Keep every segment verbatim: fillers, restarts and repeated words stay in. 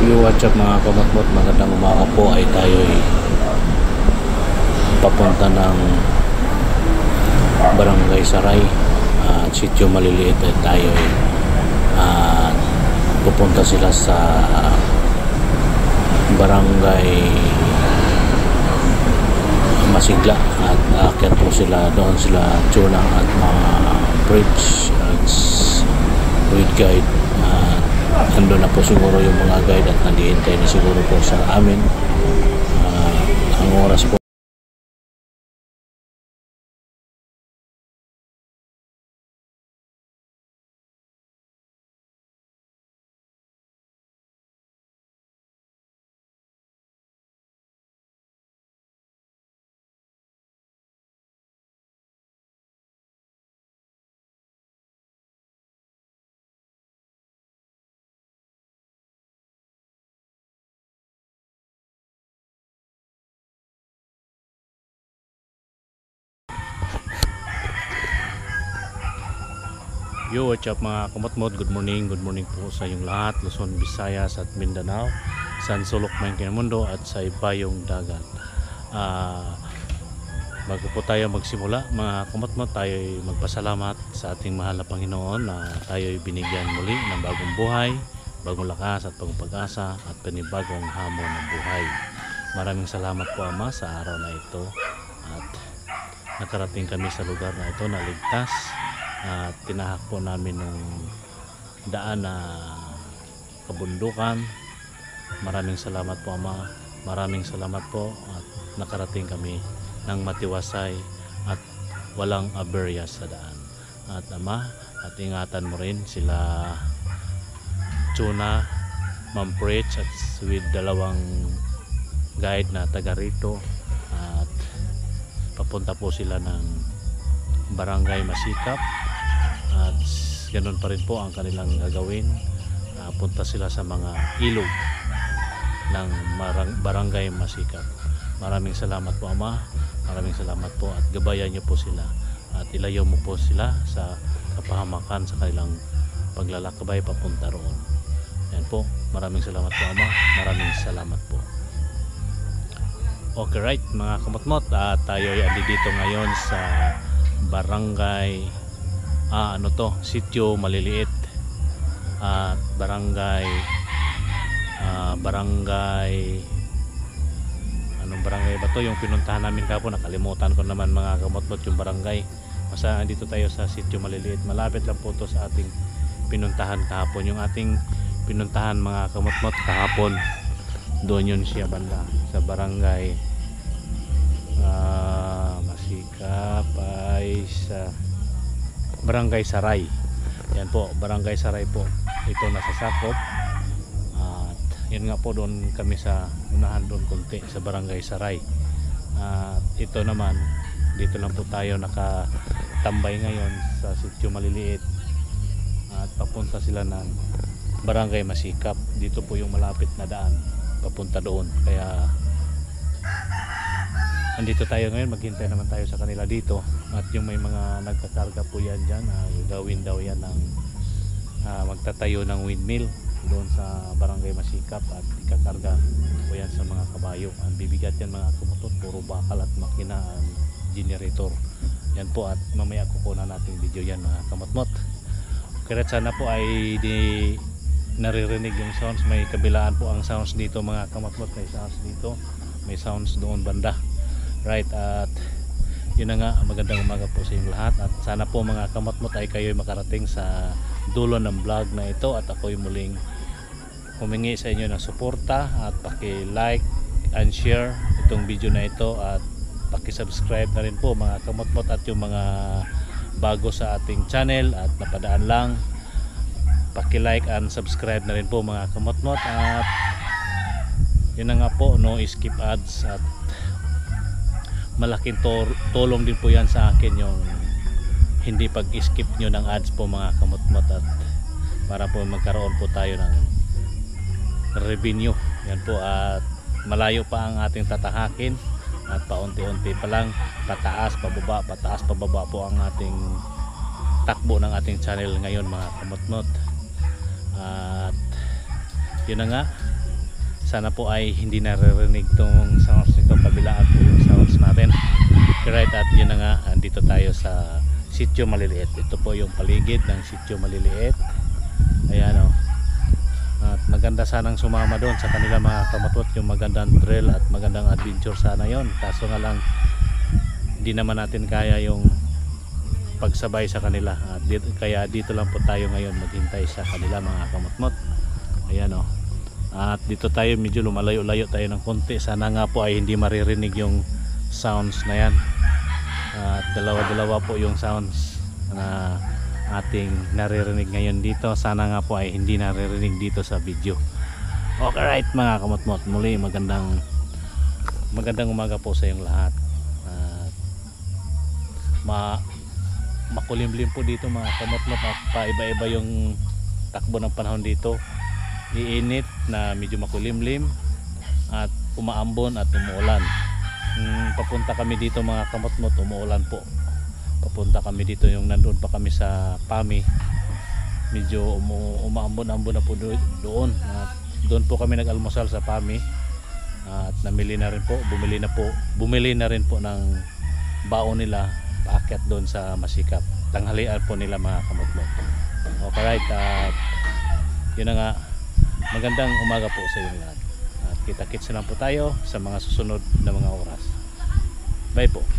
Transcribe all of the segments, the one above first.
Yo, what's up mga kamotmot, magandang umaga po. Ay tayo'y papunta ng Barangay Saray at uh, Sitio Maliliit. Ay tayo'y uh, pupunta sila sa Barangay Masigla at aakyat po sila doon, sila Chunang at mga bridge at with guide. uh, Ando na po siguro yung mga guide at naghihintay na siguro po sa amin. Uh, ang oras po Yo, what's up mga kamotmot, good morning, good morning po sa inyong lahat, Luzon, Visayas at Mindanao, San Sulok, Mayangkinamundo at sa ibayong dagat. uh, Bago po tayo magsimula mga kamotmot, tayo ay magpasalamat sa ating mahal na Panginoon na tayo ay binigyan muli ng bagong buhay, bagong lakas at bagong pag-asa at panibagong hamon ng buhay. Maraming salamat po Ama sa araw na ito at nakarating kami sa lugar na ito na ligtas at tinahak po namin ng daan na kabundukan. Maraming salamat po Ama, maraming salamat po at nakarating kami ng matiwasay at walang aberya sa daan. At Ama, at ingatan mo rin sila Chuna, Ma'am Preach at with dalawang guide na taga rito, at papunta po sila ng Barangay Masikap at ganun pa rin po ang kanilang gagawin. Uh, punta sila sa mga ilog ng Barangay Masikap. Maraming salamat po Ama, maraming salamat po at gabayan niyo po sila at ilayo mo po sila sa kapahamakan sa kanilang paglalakbay papunta roon. Yan po, maraming salamat po Ama, maraming salamat po. Okay, right mga kamotmot, uh, tayo ay andi dito ngayon sa Barangay ah, ano to, Sitio Maliliit at Barangay ah, Barangay anong barangay ba to yung pinuntahan namin kahapon? Nakalimutan ko naman mga kamotmot yung barangay. Basta dito tayo sa Sitio Maliliit, malapit lang po to sa ating pinuntahan kahapon. Yung ating pinuntahan mga kamotmot kahapon, doon yun siya banda sa Barangay uh, Masikap ay sa Barangay Saray. Yan po, Barangay Saray po ito nasasakop. At yun nga po, doon kami sa unahan doon konti sa Barangay Saray. At ito naman, dito lang po tayo nakatambay ngayon sa Sitio Maliliit at papunta sila ng Barangay Masikap. Dito po yung malapit na daan papunta doon, kaya andito tayo ngayon, maghintay naman tayo sa kanila dito. At yung may mga nagkakarga po yan dyan, uh, gawin daw yan ng uh, magtatayo ng windmill doon sa Barangay Masikap at ikakarga po yan sa mga kabayo. Ang bibigat yan mga kamotot, puro bakal at makina ang generator yan po, at mamaya kukunan natin video yan mga kamotmot. Kaya sana po ay di naririnig yung sounds. May kabilaan po ang sounds dito mga kamotmot, may sounds dito, may sounds doon banda. Right, at yun na nga, magandang umaga po sa inyong lahat at sana po mga kamotmot ay kayo makarating sa dulo ng vlog na ito at ako'y muling humingi sa inyo ng suporta at paki-like and share itong video na ito at paki-subscribe na rin po mga kamotmot, at yung mga bago sa ating channel at napadaan lang, paki-like and subscribe na rin po mga kamotmot. At yun na nga po, no skip ads, at malaking tulong din po yan sa akin yung hindi pag-skip nyo ng ads po mga kamotmot, at para po magkaroon po tayo ng revenue yan po. At malayo pa ang ating tatahakin at paunti-unti pa lang, pataas pababa pataas pababa po ang ating takbo ng ating channel ngayon mga kamotmot. At yun na nga, sana po ay hindi naririnig tong sounds nito, kabilaan po yung sounds natin. Right, at yun na nga, andito tayo sa Sitio Maliliit. Ito po yung paligid ng Sitio Maliliit. Ayan o. At maganda sanang sumama doon sa kanila mga kamatot, yung magandang trail at magandang adventure sana yon. Kaso nga lang hindi naman natin kaya yung pagsabay sa kanila, at dito, kaya dito lang po tayo ngayon maghintay sa kanila mga kamatmot. Ayan o. At dito tayo medyo lumalayo-layo tayo ng konti. Sana nga po ay hindi maririnig yung sounds na yan. At dalawa-dalawa po yung sounds na ating naririnig ngayon dito. Sana nga po ay hindi naririnig dito sa video. Okay, right mga kamatmot, muli magandang magandang umaga po sa iyong lahat. At ma makulimlim po dito mga kamatmot, at paiba-iba yung takbo ng panahon dito. Iinit na medyo makulimlim at umaambon at umuulan. Hmm, papunta kami dito mga kamatmot, umuulan po. Papunta kami dito, yung nandoon pa kami sa Pami, medyo umu umaambon-ambon na po do doon. At doon po kami nag-almusal sa Pami, at namili na rin po, bumili na po, bumili na rin po ng baon nila paakyat doon sa Masikap. Tanghalian po nila mga kamatmot. Okay, right, at yun na nga, magandang umaga po sa inyo lahat. At kita-kits na lang po tayo sa mga susunod na mga oras. Bye po.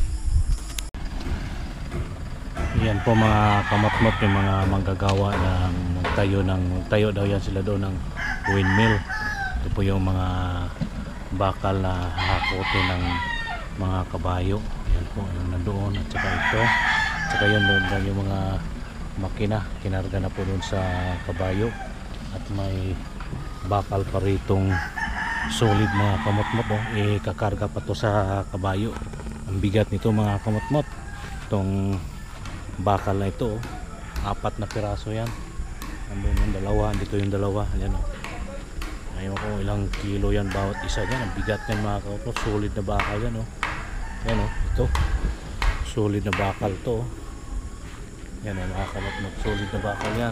Yan po mga kamatmot, yung mga manggagawa ng magtayo ng magtayo daw yan sila doon ng windmill. Ito po yung mga bakal na hahakotin ng mga kabayo. Yan po yung nandoon, at saka ito, at saka yun doon lang yung mga makina, kinarga na po doon sa kabayo. At may bakal pa ritong solid mga kamatmot, oh. E kakarga pa to sa kabayo. Ang bigat nito mga kamatmot, itong bakal na ito, oh. Apat na piraso yan. Andun yung dalawa, dito yung dalawa. Ayan, oh. Ayaw ko ilang kilo yan bawat isa yan. Ang bigat yan mga kamatmot, solid na bakal yan, oh. Ayan, oh, ito solid na bakal to, oh. Yan, oh, mga kamatmot, solid na bakal yan.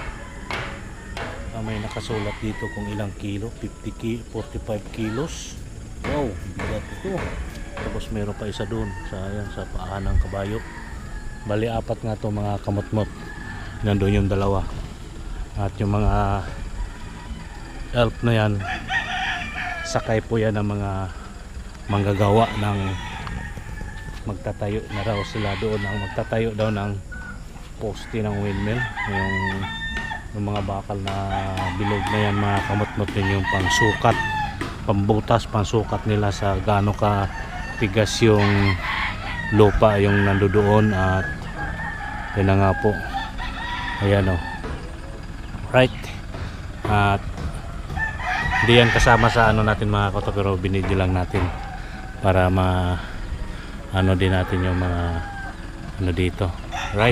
May nakasulat dito kung ilang kilo, fifty ki, forty-five kilos. Wow, bigat ito. Tapos meron pa isa doon sa, ayan, sa paa ng kabayo. Bali apat nga to mga kamotmot. Nandun yung dalawa. At yung mga elf na yan, sakay po yan ng mga manggagawa ng magtatayo na raw sila doon, ang magtatayo daw ng poste ng windmill. Yung yung mga bakal na bilog na yan mga kamotmot, yun yung pangsukat, pambutas, pangsukat nila sa gaano ka tigas yung lupa yung nandoon. At yun na nga po, ayan, oh. Right, at hindi yan kasama sa ano natin mga kato, pero binidyo lang natin para ma ano din natin yung mga ano dito, right.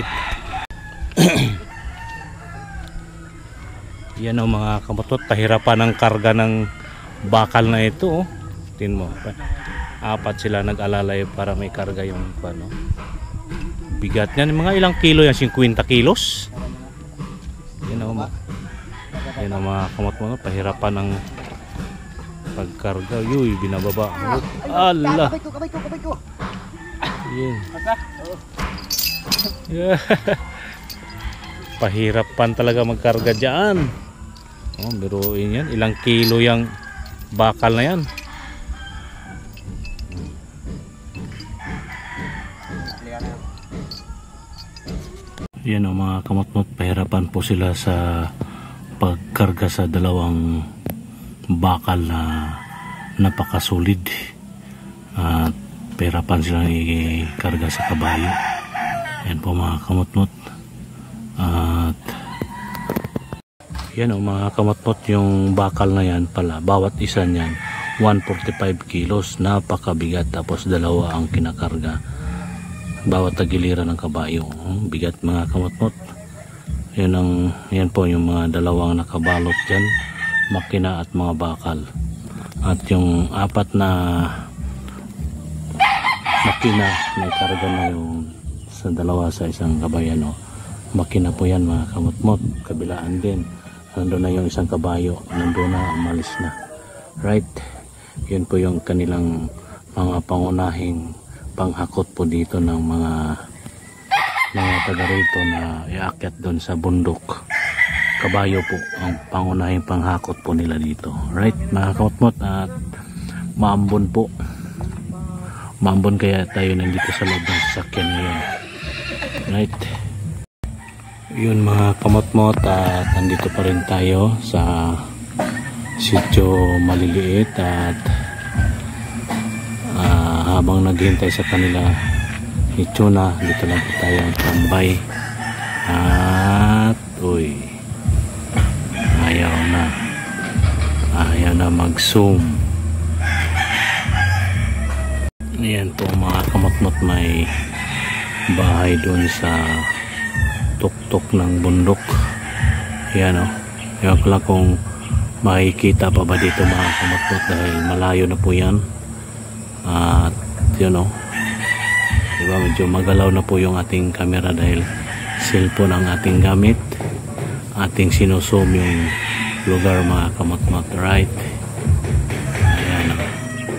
Yan o mga kamatot, pahirapan ng karga ng bakal na ito, oh. Tingnan mo, apat sila nag-alalay para may karga yung ano. Bigat niyan, mga ilang kilo yan, fifty kilos. Yan o, yan o mga kamatot, pahirapan ng pagkarga. Yuy, binababa. Allah. Yan. Yeah. Pahirapan talaga magkarga dyan. Oh, biruin yan, ilang kilo yung bakal na yan. Yan o mga kamatmot, pahirapan po sila sa pagkarga sa dalawang bakal na napakasolid. At pahirapan sila ikarga sa kabayo. Yan po mga kamatmot. At yan o mga kamatmot, yung bakal na yan pala, bawat isa niyan one forty-five kilos, napakabigat. Tapos dalawa ang kinakarga bawat tagiliran ng kabayo. Bigat mga kamatmot. Yan, ang, yan po yung mga dalawang nakabalot dyan, makina at mga bakal. At yung apat na makina may karga na yung sa dalawa sa isang kabayan, no? Makina po yan mga kamotmot. Kabilaan din, nandun na yung isang kabayo, nandun na, umalis na. Right, yun po yung kanilang mga pangunahing panghakot po dito ng mga mga taga rito na iakyat doon sa bundok. Kabayo po ang pangunahing panghakot po nila dito. Right, mga kamotmot, at maambon po. Maambon kaya tayo nandito sa loob ng sasakyan ngayon. Right, yun mga kamotmot, at nandito pa rin tayo sa sityo maliliit, at uh, habang naghihintay sa kanila ni Chuna, dito lang po tayo tambay. At uy, ayaw na ayaw na mag zoom. Ayan po mga kamotmot, may bahay doon sa tuktok ng bundok. Ayan o, ewan ko lang kung makikita pa ba dito mga kamotmot dahil malayo na po yan. At yun o, diba, medyo magalaw na po yung ating camera dahil cellphone ang ating gamit. Ating sinuzoom yung lugar mga kamotmot. Right, ayan o.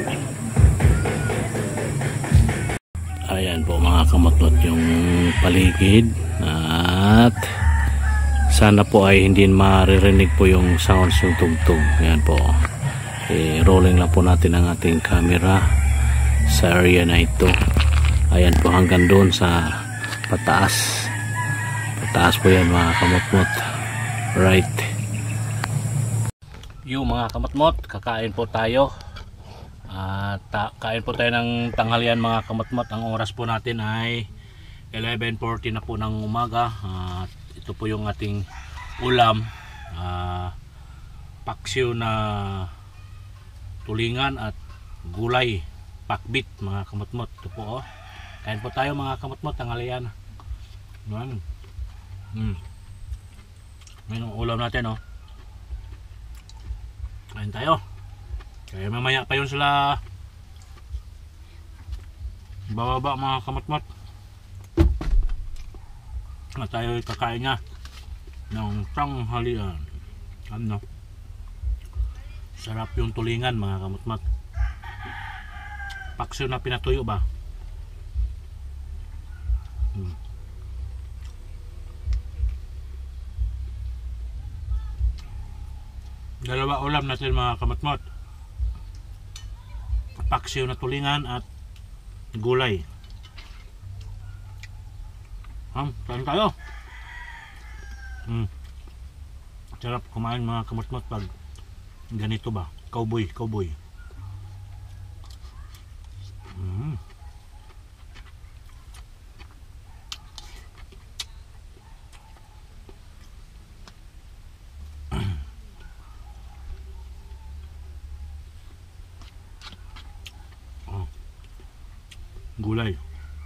Ayan po mga kamotmot yung paligid, at sana po ay hindi maririnig po yung sounds, yung tugtog. Ayan po, e, rolling lang po natin ang ating camera sa area na ito. Ayan po hanggang doon sa pataas. Pataas po yan mga kamotmot. Right, yung mga kamotmot, kakain po tayo. At uh, kain po tayo ng tanghalian mga kamotmot. Ang oras po natin ay eleven forty na po ng umaga. At uh, ito po yung ating ulam, uh, paksiw na tulingan at gulay, pakbit mga kamotmot. Ito po oh. Kain po tayo mga kamotmot, tanghalian. Yan. Hmm. Yan ang ulam natin oh. Kain tayo. Kaya mamaya pa yun sila bababa mga kamotmot. Na tayo kakain nga ng tanghalian. Ano? Sarap yung tulingan mga kamotmot. Paksiw na pinatuyo ba? Hmm. Dalawa ulam natin mga kamotmot. Paksiw na tulingan at gulay. Hmm, kain tayo. Hmm. Sarap kumain mga kamotmot pag ganito ba? Cowboy, cowboy. Hmm. Gulay.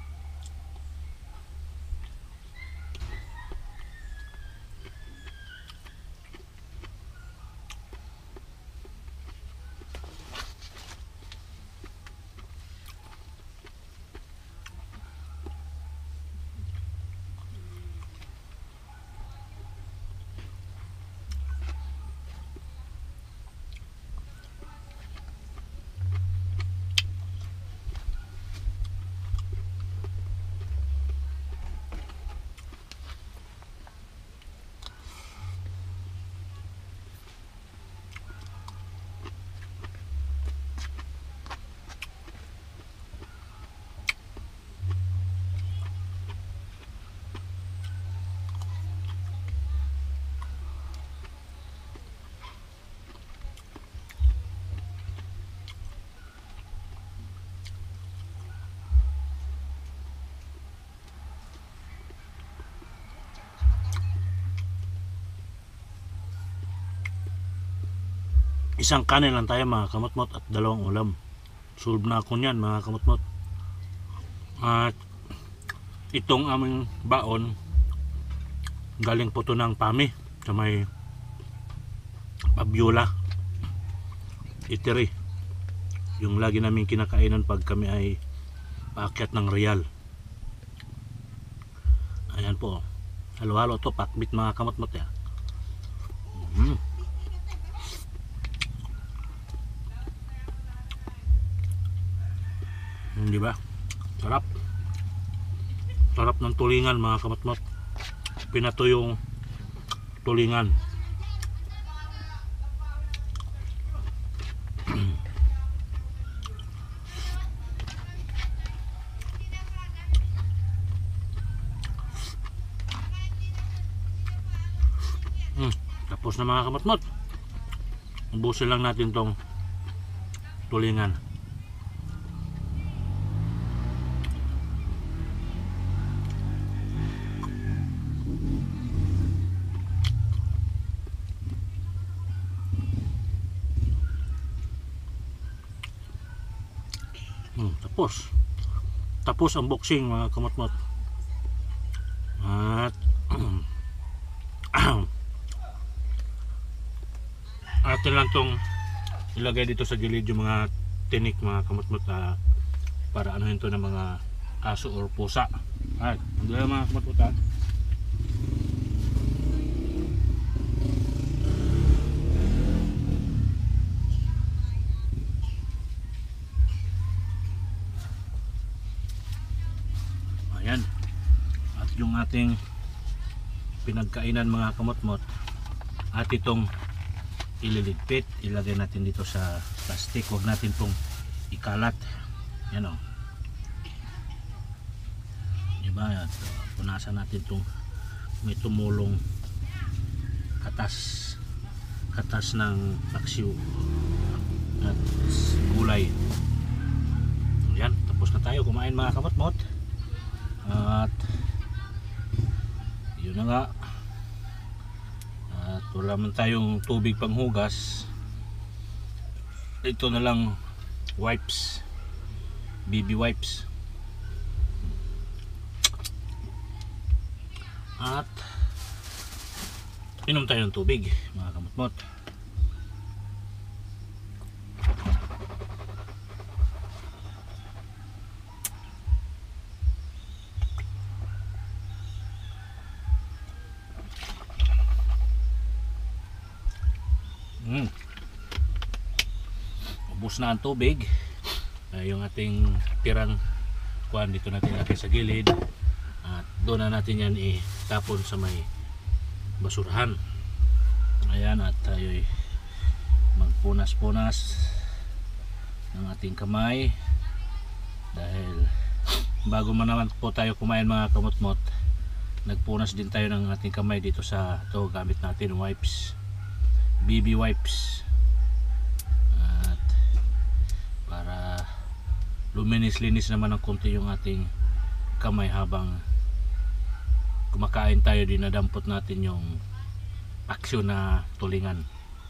Isang kanin lang tayo mga kamotmot at dalawang ulam. Solve na ako niyan mga kamotmot. At itong aming baon galing po to ng Pami sa may Pabiola Eatery, yung lagi namin kinakainan pag kami ay paakyat ng Real. Ayan po, halo-halo to, pakbit mga kamotmot ya. Mm. Di ba? Sarap. Sarap ng tulingan mga kamot-mot. Pinato yung tulingan. Hmm, tapos na mga kamot-mot. Ubusin lang natin tong tulingan. Hmm, tapos tapos ang boxing mga kamot-mot. At atin lang tong ilagay dito sa gilid yung mga tinik mga kamot-mot na para anuhin to ng mga aso or pusa. Ay, hindi lang mga kamot-mot ha. Ayan. At yung ating pinagkainan mga kamot-mot at itong ililigpit, ilagay natin dito sa plastic. Huwag natin pong ikalat. Yan o, diba? At punasan natin itong may tumulong katas katas ng paksiw at gulay. Yan, tapos na tayo kumain mga kamot-mot. At yun na nga, at wala man tayong tubig panghugas, ito na lang wipes, baby wipes. At inom tayo ng tubig mga kamot-mot. Hmm. Ubos na ang tubig. Uh, yung ating tirang kuan dito natin lagay sa gilid. At doon na natin yan itapon sa may basurahan. Ayan, at tayo'y magpunas-punas ng ating kamay. Dahil bago man naman po tayo kumain mga kamot-mot, nagpunas din tayo ng ating kamay dito sa to gamit natin wipes, baby wipes, at para luminis-linis naman ng konti yung ating kamay habang kumakain tayo. Dinadampot natin yung aksyon na tulingan.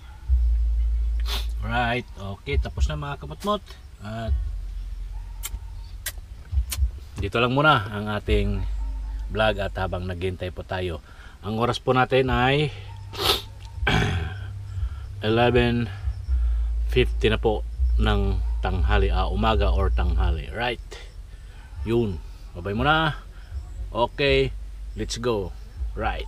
Right, okay, tapos na mga kamot-mot. At dito lang muna ang ating vlog at habang naghihintay po tayo, ang oras po natin ay eleven fifty na po ng tanghali, ah, umaga or tanghali. Right, yun, babay muna. Okay, let's go. Right,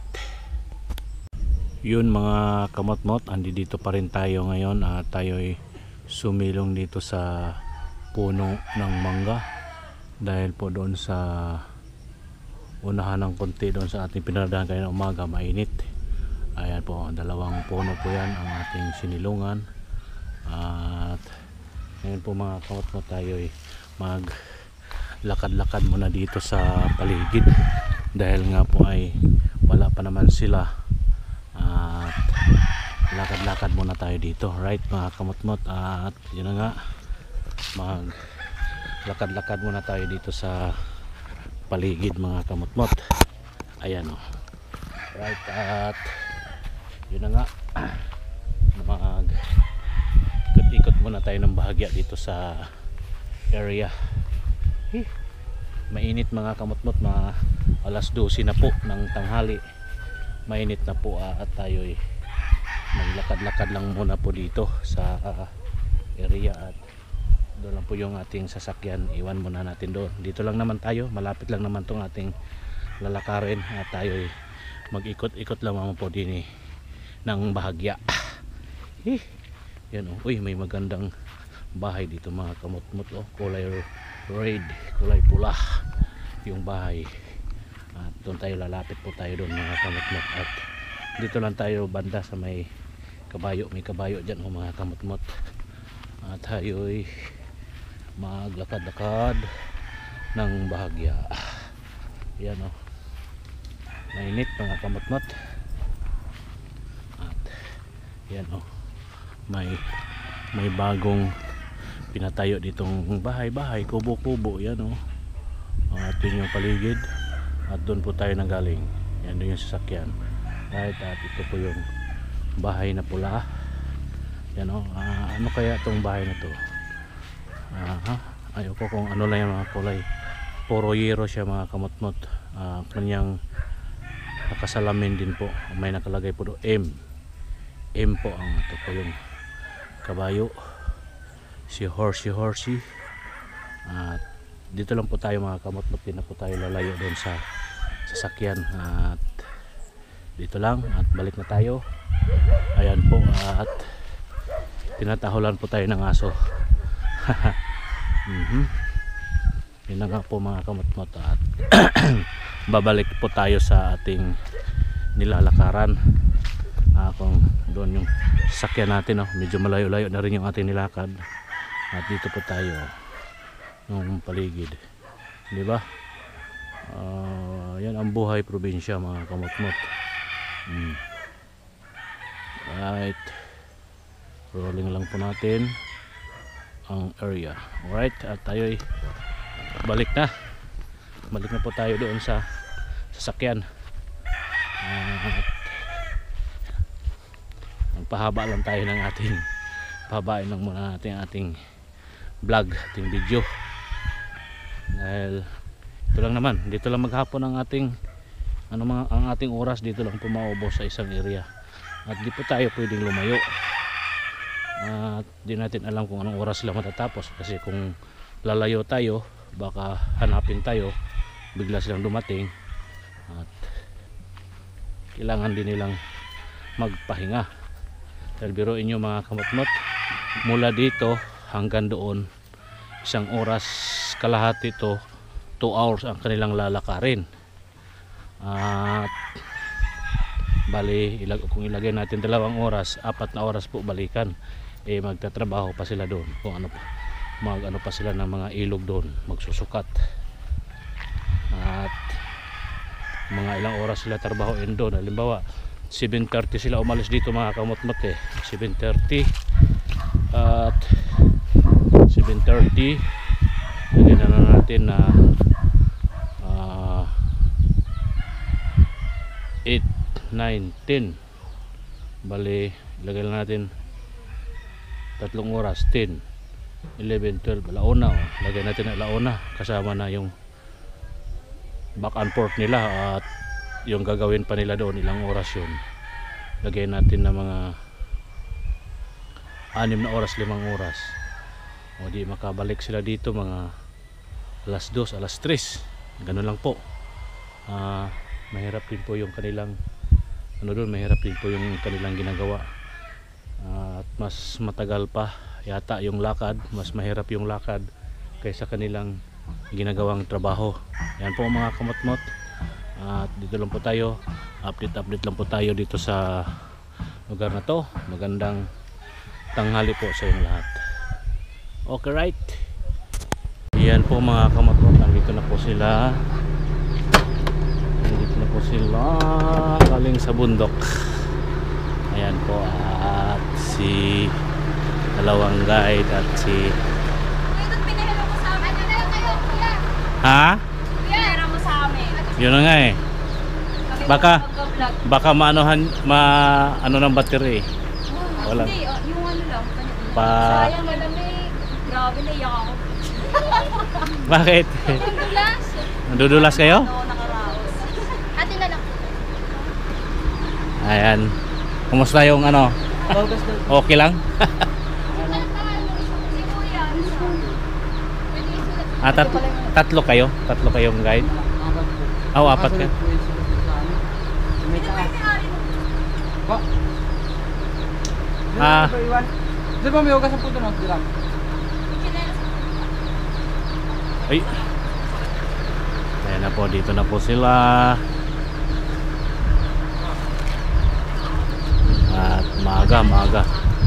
yun mga kamot-mot, andi dito pa rin tayo ngayon. uh, tayo'y sumilong dito sa puno ng mangga dahil po doon sa unahan ng konti doon sa ating pinaradahan kanina umaga mainit. Ayan po, dalawang puno po yan ang ating sinilungan. At ngayon po mga kamot-mot, tayo'y mag lakad-lakad muna dito sa paligid dahil nga po ay wala pa naman sila. At lakad-lakad muna tayo dito. Right mga kamot-mot, at yun na nga, mag lakad-lakad muna tayo dito sa paligid mga kamot-mot. Ayan o. Right, at yun na nga, mag ikot-ikot muna tayo ng bahagya dito sa area. Eh, mainit mga kamot-mot, mga alas dose na po ng tanghali. Mainit na po, uh, at tayo'y maglakad-lakad lang muna po dito sa uh, area. At doon lang po yung ating sasakyan, iwan muna natin doon. Dito lang naman tayo, malapit lang naman tong ating lalakarin. At tayo'y mag-ikot-ikot lang naman po din eh, ng bahagya. Eh, yan oh. Uy, may magandang bahay dito mga kamot-mot oh. Kulay red, kulay pula yung bahay. At doon tayo lalapit po tayo doon mga kamutmot. At dito lang tayo banda sa may kabayo, may kabayo dyan o mga kamutmot. At tayo'y maglakad-lakad ng bahagya. Yan o, mainit mga kamutmot. At yan o, may may bagong pinatayo ditong bahay-bahay, kubo-kubo. Yan o, at yun yung paligid. At doon po tayo nanggaling. Yan doon yung sasakyan. Right, at ito po yung bahay na pula. Yan o, uh, ano kaya itong bahay na to? Uh, ayoko kung ano lang yung mga kulay. Puro yero siya mga kamutmot. Uh, kanyang nakasalamin din po. May nakalagay po do M. M po ang ito po yung kabayo. Si horsey horsey. At dito lang po tayo mga kamutmot. Di na po tayo lalayo doon sa sasakyan. At dito lang. At balik na tayo. Ayan po. At tinatahulan po tayo ng aso. mm-hmm. Yun na nga po mga kamutmot. At babalik po tayo sa ating nilalakaran. Uh, kung doon yung sasakyan natin, oh, medyo malayo-layo na rin yung ating nilakad. At dito po tayo ng paligid, di ba? Uh, yan ang buhay probinsya mga kamutmot. mm. Right, rolling lang po natin ang area. Alright, at tayo'y balik na balik na po tayo doon sa sasakyan. Uh, at magpahaba lang tayo ng ating pahabain lang muna natin ang ating vlog, ating video, dahil ito lang naman, dito lang maghapon ang ating ano mga ang ating oras dito lang po maubos sa isang area. At di po tayo pwedeng lumayo. At di natin alam kung anong oras sila matatapos, kasi kung lalayo tayo baka hanapin tayo, bigla silang dumating at kailangan din nilang magpahinga. Dahil biruin nyo mga kamutmot, mula dito hanggang doon isang oras kalahati to, two hours ang kanilang lalakarin. At bali ilag, kung ilagay natin dalawang oras, apat na oras po balikan, eh magtatrabaho pa sila doon, kung ano pa, mag ano pa sila ng mga ilog doon, magsusukat. At mga ilang oras sila trabahoin doon. Halimbawa seven thirty sila umalis dito mga kamutmot, eh seven thirty at seven thirty lagyan na natin na uh, eight, nine, ten, bali ilagay lang natin tatlong oras, ten, eleven, twelve, alauna, oh. Lagay natin na alauna kasama na yung back and forth nila at yung gagawin pa nila doon, ilang oras yun. Lagay natin na mga anim na oras, limang oras, o di makabalik sila dito mga alas dos, alas tres, ganun lang po. Uh, mahirap din po yung kanilang ano doon, mahirap din po yung kanilang ginagawa. Uh, at mas matagal pa yata yung lakad, mas mahirap yung lakad kaysa kanilang ginagawang trabaho. Yan po mga kamutmot. At dito lang po tayo, update update lang po tayo dito sa lugar na to. Magandang tanghali po sa inyong lahat. Okay, right. Yan po mga kamutmot, nandito na po sila. Nandito na po sila galing sa bundok. Ayan po, at si dalawang guide at si ha? Pinahira mo sa amin. Yun na nga eh. Baka baka maanohan ma ano ng battery. Wala. Hindi, oh, yung ano lang. Pa Sayang madami. Grabe, naiyak ako. Bakit? Dulas. Nandudulas kayo? Oo, nakaraos. Atin na lang. Ayan. Kumusta yung ano? Okay lang? Ah, tat tatlo kayo? Tatlo kayong guide? Oh, apat ka? Ah, Di ba may ugas ang puto no? Di lang. Ay. Ayan na po, dito na po sila. At maaga, maaga.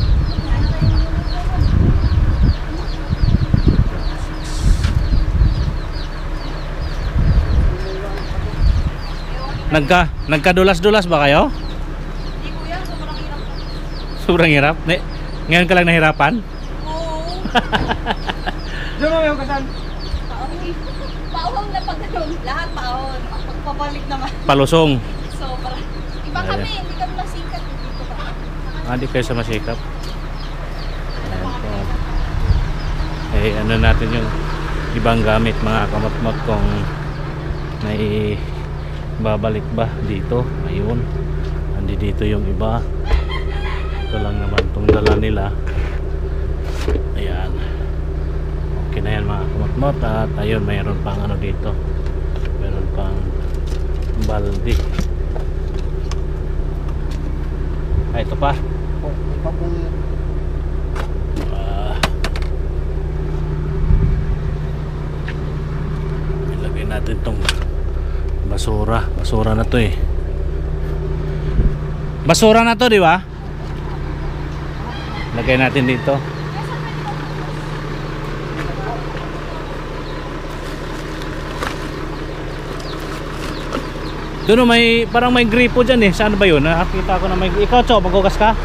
Nagka, nagkadulas-dulas ba kayo? Hindi kuya, sobrang hirap. Sobrang hirap? Ne, ngayon ka lang nahirapan? Oo. Diyan mo yung kasan. Paawang na pag ganun. Lahat paawang. Pagpabalik naman. Palusong. Sobra. Iba Ayan. kami, hindi kami masikat. Dito kami. Ah, di kayo sa masikap. Ayan po. Eh, ano natin yung ibang gamit mga kamot-mot kung may babalik ba dito. Ayun. Andi dito yung iba. Ito lang naman itong dala nila. Ayan. Okay na yan mga kamot-mot. At ayun, mayroon pang ano dito. Mayroon pang baldi. Ah, ito pa. Ah. Ilagay natin tong basura. Basura na to eh. Basura na to, di ba? Lagay natin dito. Doon may parang may gripo diyan eh. Saan ba 'yun? Nakita ko na may ikaw, Cho, maghugas ka?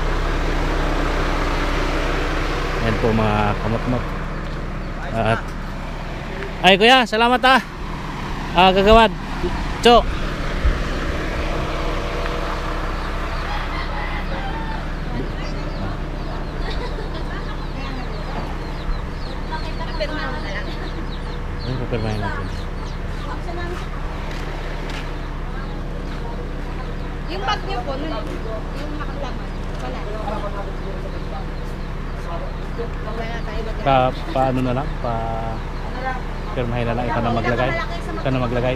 Yan po mga kamot-mot. At ay kuya, salamat ah. Ah, gagawad. Cho. Ay, papirmahin natin. Yung bag niyo po, nun, yung nakalaman, wala. Wala tayo mag- Pa, paano na lang? Pa pirmahin na lang. Ikaw na maglagay. Ikaw na maglagay.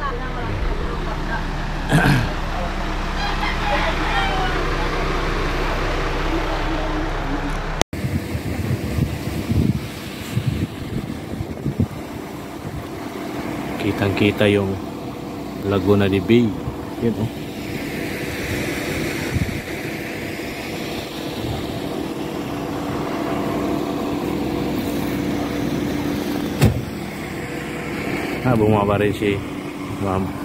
Kitang-kita yung Laguna de Bay. Yun oh. Ah, bumaba rin si Ma'am.